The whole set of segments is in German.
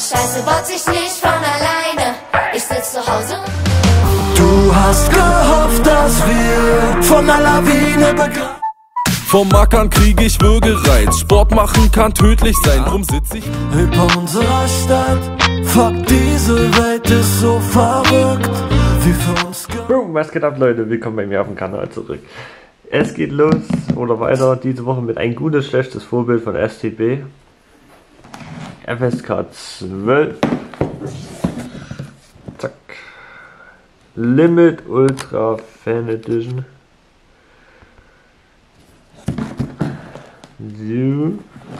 Scheiße baut sich nicht von alleine. Ich sitz zu Hause. Du hast gehofft, dass wir von der Lawine begraben. Vom Mackern krieg ich Würgereiz. Sport machen kann tödlich sein, drum sitz ich Über unserer Stadt. Fuck, diese Welt ist so verrückt, wie für uns. Boom, was geht ab, Leute? Willkommen bei mir auf dem Kanal zurück. Es geht los oder weiter diese Woche mit ein gutes, schlechtes Vorbild von STB. FSK 12. Zack. Limit Ultra Fan Edition. So.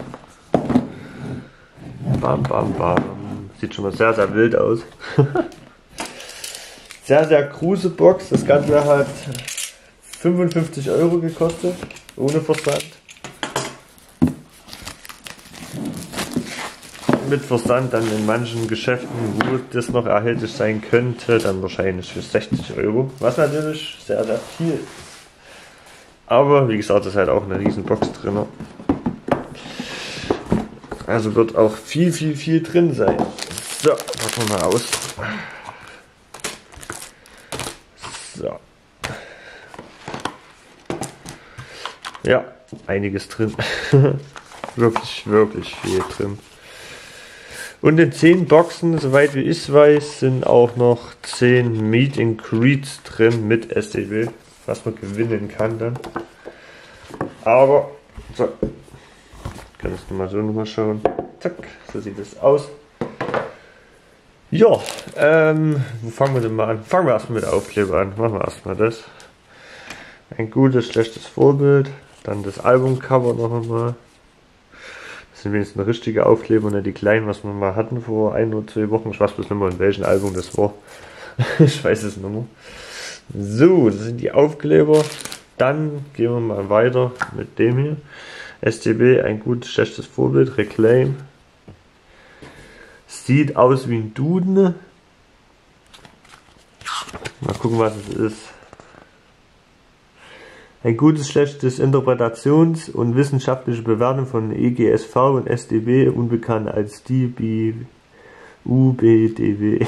Bam, bam, bam. Sieht schon mal sehr, sehr wild aus. Sehr, sehr große Box. Das Ganze hat 55 € gekostet. Ohne Versand. Mit Versand dann in manchen Geschäften, wo das noch erhältlich sein könnte, dann wahrscheinlich für 60 €. Was natürlich sehr, sehr viel ist. Aber wie gesagt, ist halt auch eine riesen Box drin. Also wird auch viel drin sein. So, packen wir mal aus. So. Ja, einiges drin. wirklich viel drin. Und in 10 Boxen, soweit wie ich weiß, sind auch noch 10 Meet and Greets drin mit STB, was man gewinnen kann dann. Aber, so, kannst du mal so nochmal schauen. Zack, so sieht es aus. Ja, wo fangen wir denn mal an? Fangen wir erstmal mit Aufkleber an. Machen wir erstmal das. Ein gutes, schlechtes Vorbild. Dann das Albumcover noch einmal. Das sind wenigstens eine richtige Aufkleber, nicht die kleinen, was wir mal hatten vor 1 oder 2 Wochen. Ich weiß bloß nicht mehr, in welchem Album das war. Ich weiß es nicht mehr. So, das sind die Aufkleber. Dann gehen wir mal weiter mit dem hier. STB, ein gutes, schlechtes Vorbild. Reclaim. Sieht aus wie ein Duden. Mal gucken, was es ist. Ein gutes, schlechtes Interpretations- und wissenschaftliche Bewertung von EGSV und StB, unbekannt als UBDW.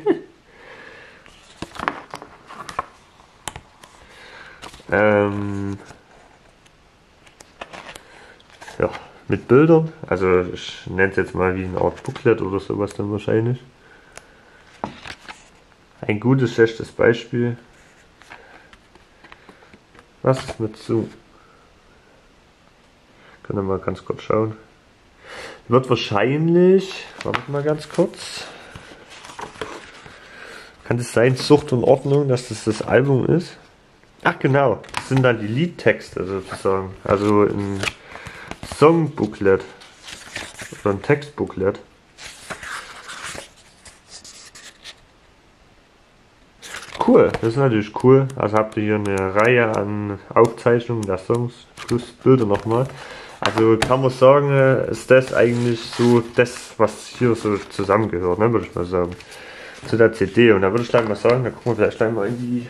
Ja, mit Bildern. Also ich nenne es jetzt mal wie eine Art Booklet oder sowas dann wahrscheinlich. Ein gutes, schlechtes Beispiel. Was ist mit so? Können wir mal ganz kurz schauen. Wird wahrscheinlich, wartet mal ganz kurz. Kann es sein, Zucht und Ordnung, dass das Album ist? Ach genau, das sind dann die Liedtexte sozusagen. Also ein Songbooklet oder ein Textbooklet. Cool, das ist natürlich cool. Also habt ihr hier eine Reihe an Aufzeichnungen der Songs plus Bilder nochmal. Also kann man sagen, ist das eigentlich so das, was hier so zusammengehört, ne, würde ich mal sagen, zu der CD. Und da würde ich gleich mal sagen, da gucken wir vielleicht gleich mal in die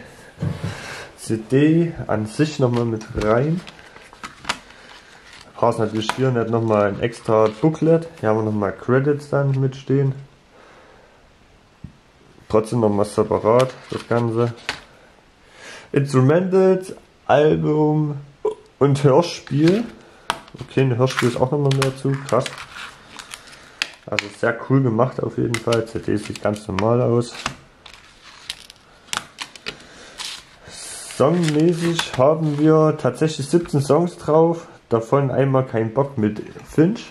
CD an sich nochmal mit rein. Da brauchst du natürlich hier nicht nochmal ein extra Booklet. Hier haben wir nochmal Credits dann mitstehen. Trotzdem nochmal separat das Ganze. Instrumentals, Album und Hörspiel. Okay, ein Hörspiel ist auch nochmal mehr dazu. Krass. Also sehr cool gemacht auf jeden Fall. CD sieht ganz normal aus. Songmäßig haben wir tatsächlich 17 Songs drauf. Davon einmal Kein Bock mit Finch.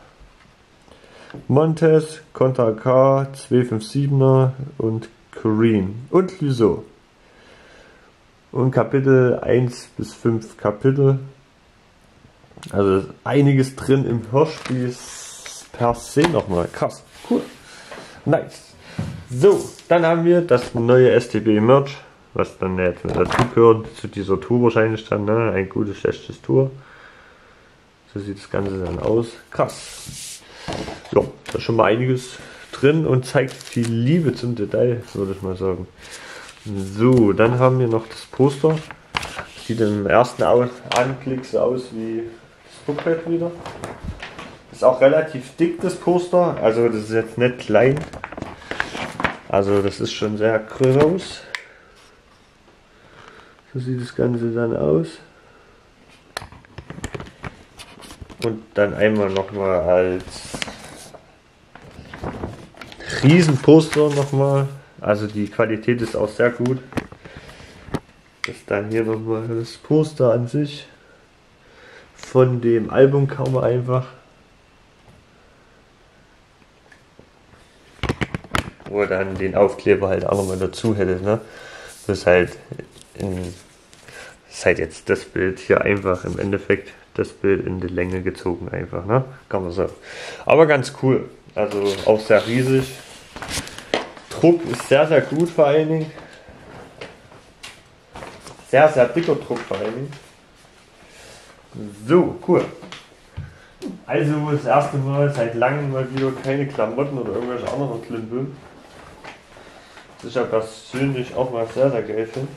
Montez, Contra K, 257er und Corrine und Lüso. Und Kapitel 1 bis 5 Kapitel. Also einiges drin im Hörspiel per se nochmal. Krass, cool, nice. So, dann haben wir das neue STB Merch, was dann jetzt mit dazu gehört, zu dieser Tour wahrscheinlich dann, ne? Ein gutes, schlechtes Tour. So sieht das Ganze dann aus. Krass. Ja, da ist schon mal einiges drin und zeigt viel Liebe zum Detail, würde ich mal sagen. So, dann haben wir noch das Poster. Sieht im ersten Anblick so aus wie das Booklet wieder. Ist auch relativ dick, das Poster. Also das ist jetzt nicht klein. Also das ist schon sehr groß. So sieht das Ganze dann aus. Und dann einmal nochmal als Riesenposter nochmal. Also die Qualität ist auch sehr gut. Das ist dann hier nochmal das Poster an sich. Von dem Albumcover einfach. Wo er dann den Aufkleber halt auch nochmal dazu hätte. Ne? Das ist halt jetzt das Bild hier einfach im Endeffekt das Bild in die Länge gezogen einfach, ne? Kann man sagen. Aber ganz cool. Also auch sehr riesig. Druck ist sehr, sehr gut vor allen Dingen. Sehr, sehr dicker Druck vor allen Dingen. So, cool. Also das erste Mal seit langem mal wieder keine Klamotten oder irgendwelche anderen Klimbim. Das ich ja persönlich auch mal sehr, sehr geil finde.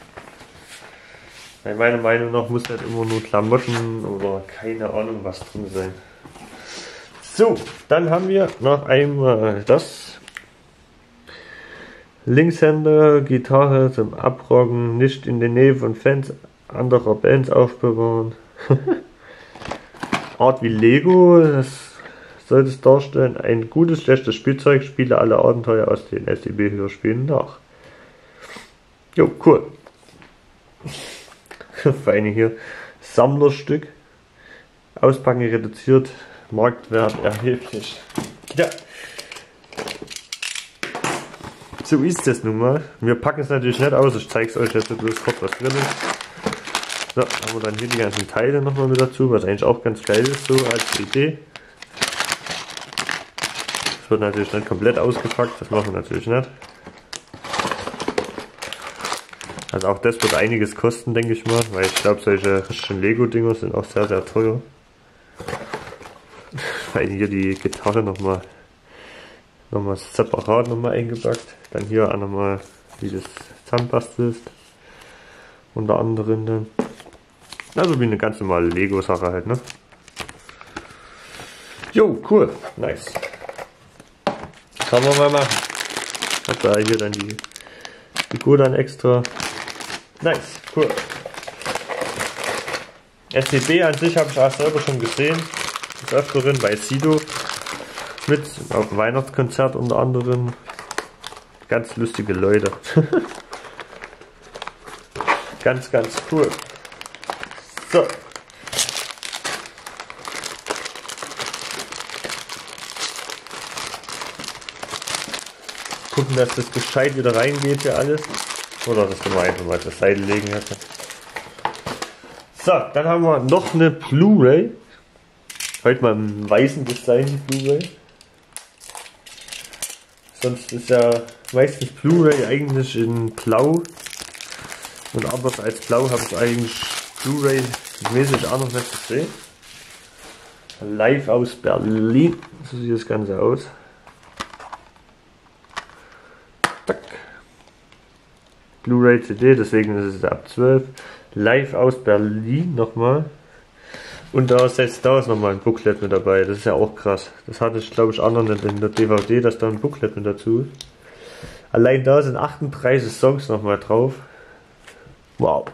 Meiner Meinung nach muss nicht immer nur Klamotten oder keine Ahnung was drin sein. So, dann haben wir noch einmal das. Linkshänder, Gitarre zum Abrocken, nicht in der Nähe von Fans anderer Bands aufbewahren. Art wie Lego, das soll es darstellen. Ein gutes, schlechtes Spielzeug, spiele alle Abenteuer aus den SCB-Hörspielen nach. Jo, cool. Vor allem hier Sammlerstück. Auspacken reduziert, Marktwert erheblich. Ja. So ist das nun mal. Wir packen es natürlich nicht aus, ich zeige es euch jetzt bloß kurz, was drin ist. So, haben wir dann hier die ganzen Teile nochmal mit dazu, was eigentlich auch ganz geil ist, so als Idee. Das wird natürlich nicht komplett ausgepackt, das machen wir natürlich nicht. Also auch das wird einiges kosten, denke ich mal, weil ich glaube, solche richtigen Lego-Dinger sind auch sehr, sehr teuer. Weil hier die Gitarre nochmal separat eingepackt. Dann hier auch nochmal, wie das zusammenpasst. Unter anderem dann. Also wie eine ganz normale Lego-Sache halt, ne? Jo, cool, nice. Kann man mal machen. Hab da hier dann die Figur dann extra. Nice, cool. SCB an sich habe ich auch selber schon gesehen. Des Öfteren bei Sido. Mit auf dem Weihnachtskonzert unter anderem. Ganz lustige Leute. Ganz, ganz cool. So. Gucken, dass das gescheit wieder reingeht hier alles. Oder das können wir einfach mal zur Seite legen. So, dann haben wir noch eine Blu-ray. Heute mal im weißen Design die Blu-ray. Sonst ist ja meistens Blu-ray eigentlich in Blau. Und anders als Blau habe ich eigentlich Blu-ray mäßig auch noch nicht gesehen. Live aus Berlin. So sieht das Ganze aus. Zack. Blu-ray CD, deswegen ist es ab 12. Live aus Berlin nochmal. Und da ist nochmal ein Booklet mit dabei. Das ist ja auch krass. Das hatte ich glaube ich auch noch nicht in der DVD, dass da ein Booklet mit dazu ist. Allein da sind 38 Songs nochmal drauf. Wow.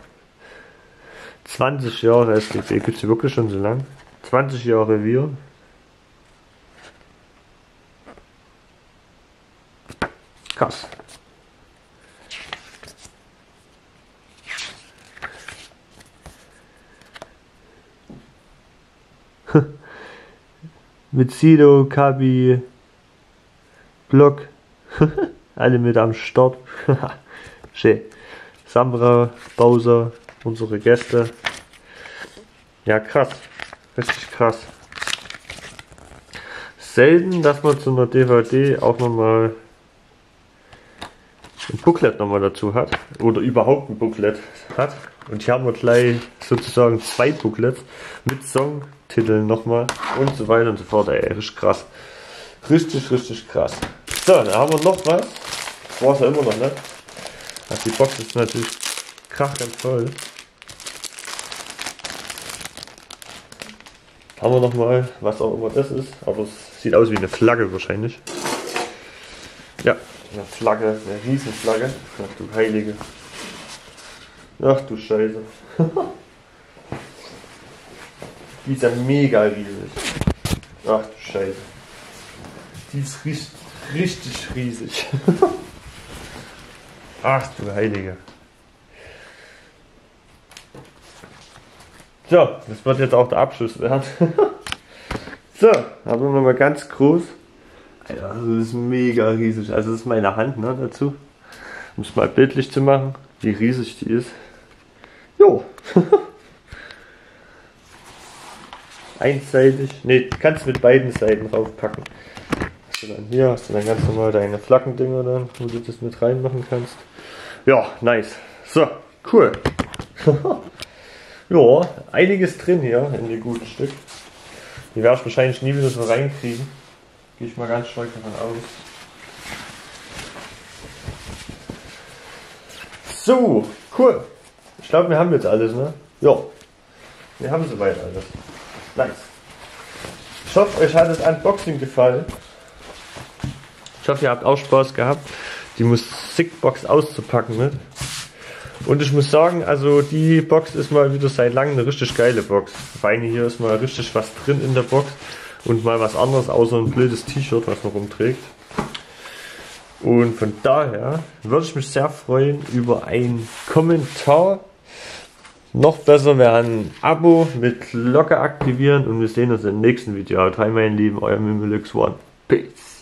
20 Jahre SDC. Gibt es wirklich schon so lang? 20 Jahre wir. Krass. Mit Sido, Kabi, Block, alle mit am Start. Schön. Samra, Bowser, unsere Gäste. Ja, krass. Richtig krass. Selten, dass man zu einer DVD auch nochmal ein Booklet nochmal dazu hat. Oder überhaupt ein Booklet hat. Und hier haben wir gleich sozusagen 2 Booklets mit Songtiteln nochmal und so weiter und so fort. Ey, richtig krass. Richtig, richtig krass. So, dann haben wir noch was. Das war es ja immer noch, ne? Also die Box ist natürlich krachend voll. Haben wir nochmal, was auch immer das ist, aber es sieht aus wie eine Flagge wahrscheinlich. Ja, eine Flagge, eine Riesenflagge. Ach du Heilige. Ach du Scheiße. Die ist ja mega riesig. Ach du Scheiße. Die ist richtig riesig. Ach du Heilige. So, das wird jetzt auch der Abschluss werden. So, haben wir nochmal ganz groß. Alter, das ist mega riesig. Also das ist meine Hand, ne, dazu. Um es mal bildlich zu machen, wie riesig die ist. Jo. Einseitig. Ne, kannst mit beiden Seiten draufpacken. Hast du dann hier, hast du dann ganz normal deine Flaggendinger dann, wo du das mit reinmachen kannst. Ja, nice. So, cool. Ja, einiges drin hier in dem guten Stück. Die werde ich wahrscheinlich nie wieder so reinkriegen. Gehe ich mal ganz stark davon aus. So, cool. Ich glaube, wir haben jetzt alles, ne? Ja, wir haben soweit alles. Nice. Ich hoffe, euch hat das Unboxing gefallen. Ich hoffe, ihr habt auch Spaß gehabt, die Musikbox auszupacken mit. Und ich muss sagen, also die Box ist mal wieder seit langem eine richtig geile Box. Vor allem hier ist mal richtig was drin in der Box und mal was anderes, außer ein blödes T-Shirt, was man rumträgt. Und von daher würde ich mich sehr freuen über einen Kommentar. Noch besser wäre ein Abo mit Glocke aktivieren und wir sehen uns im nächsten Video. Haut rein, meine Lieben, euer Mimilux One. Peace.